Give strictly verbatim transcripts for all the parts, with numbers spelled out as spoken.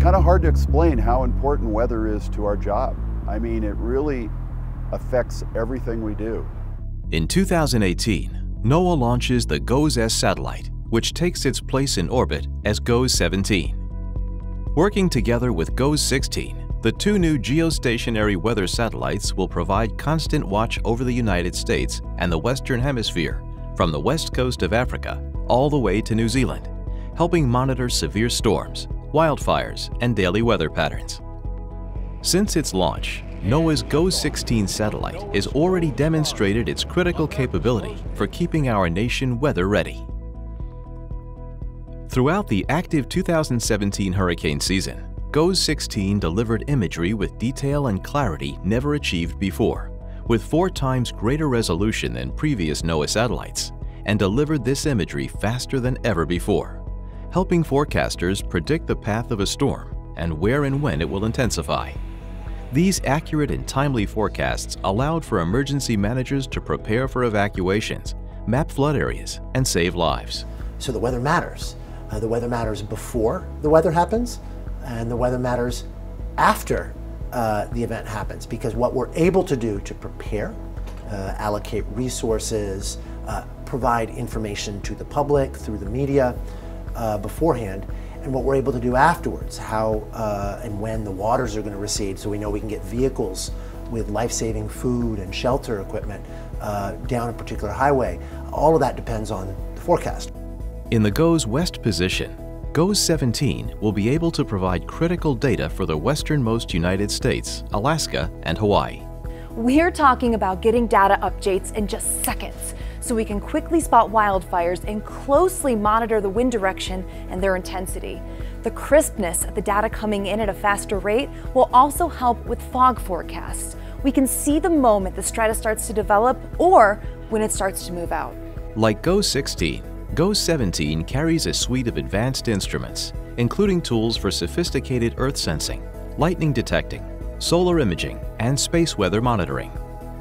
kind of hard to explain how important weather is to our job. I mean, it really affects everything we do. In two thousand eighteen, NOAA launches the GOES-S satellite, which takes its place in orbit as GOES seventeen. Working together with GOES sixteen, the two new geostationary weather satellites will provide constant watch over the United States and the Western Hemisphere, from the west coast of Africa all the way to New Zealand, helping monitor severe storms, wildfires, and daily weather patterns. Since its launch, NOAA's GOES sixteen satellite has already demonstrated its critical capability for keeping our nation weather ready. Throughout the active two thousand seventeen hurricane season, GOES sixteen delivered imagery with detail and clarity never achieved before, with four times greater resolution than previous NOAA satellites, and delivered this imagery faster than ever before, helping forecasters predict the path of a storm and where and when it will intensify. These accurate and timely forecasts allowed for emergency managers to prepare for evacuations, map flood areas, and save lives. So the weather matters. Uh, the weather matters before the weather happens, and the weather matters after uh, the event happens, because what we're able to do to prepare, uh, allocate resources, uh, provide information to the public through the media uh, beforehand, and what we're able to do afterwards, how uh, and when the waters are going to recede, so we know we can get vehicles with life-saving food and shelter equipment uh, down a particular highway. All of that depends on the forecast. In the GOES West position, GOES seventeen will be able to provide critical data for the westernmost United States, Alaska, and Hawaii. We're talking about getting data updates in just seconds, so we can quickly spot wildfires and closely monitor the wind direction and their intensity. The crispness of the data coming in at a faster rate will also help with fog forecasts. We can see the moment the strata starts to develop or when it starts to move out. Like GOES sixteen, GOES seventeen carries a suite of advanced instruments, including tools for sophisticated earth sensing, lightning detecting, solar imaging, and space weather monitoring.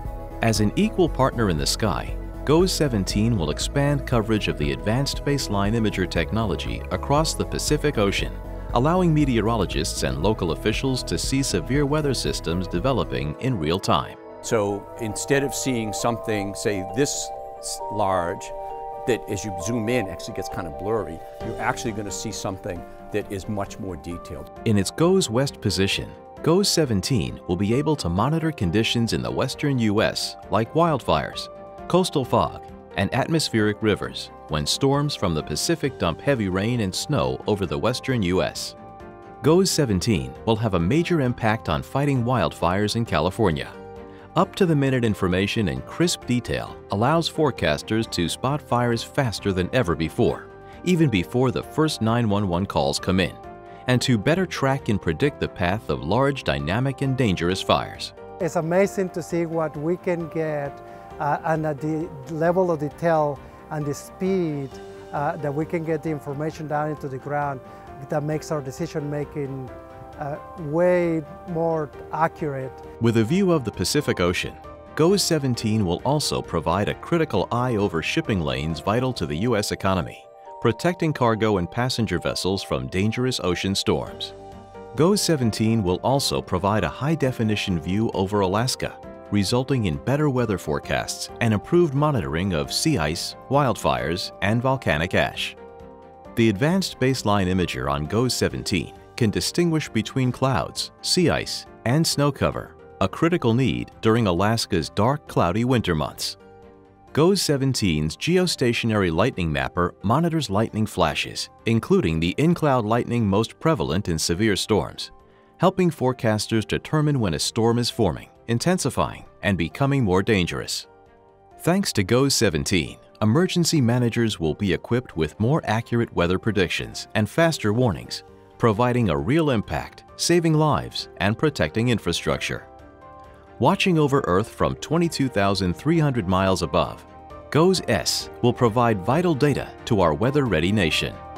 As an equal partner in the sky, GOES seventeen will expand coverage of the advanced baseline imager technology across the Pacific Ocean, allowing meteorologists and local officials to see severe weather systems developing in real time. So instead of seeing something, say, this large, that as you zoom in actually gets kind of blurry, you're actually going to see something that is much more detailed. In its GOES West position, GOES seventeen will be able to monitor conditions in the western U S like wildfires, coastal fog, and atmospheric rivers when storms from the Pacific dump heavy rain and snow over the western U S GOES seventeen will have a major impact on fighting wildfires in California. Up-to-the-minute information and crisp detail allows forecasters to spot fires faster than ever before, even before the first nine one one calls come in, and to better track and predict the path of large, dynamic, and dangerous fires. It's amazing to see what we can get uh, and at the level of detail and the speed uh, that we can get the information down into the ground that makes our decision-making uh, way more accurate. With a view of the Pacific Ocean, GOES seventeen will also provide a critical eye over shipping lanes vital to the U S economy, protecting cargo and passenger vessels from dangerous ocean storms. GOES seventeen will also provide a high-definition view over Alaska, resulting in better weather forecasts and improved monitoring of sea ice, wildfires, and volcanic ash. The advanced baseline imager on GOES seventeen can distinguish between clouds, sea ice, and snow cover, a critical need during Alaska's dark, cloudy winter months. GOES seventeen's geostationary lightning mapper monitors lightning flashes, including the in-cloud lightning most prevalent in severe storms, helping forecasters determine when a storm is forming, intensifying, and becoming more dangerous. Thanks to GOES seventeen, emergency managers will be equipped with more accurate weather predictions and faster warnings, providing a real impact, saving lives, and protecting infrastructure. Watching over Earth from twenty-two thousand three hundred miles above, GOES-S will provide vital data to our weather-ready nation.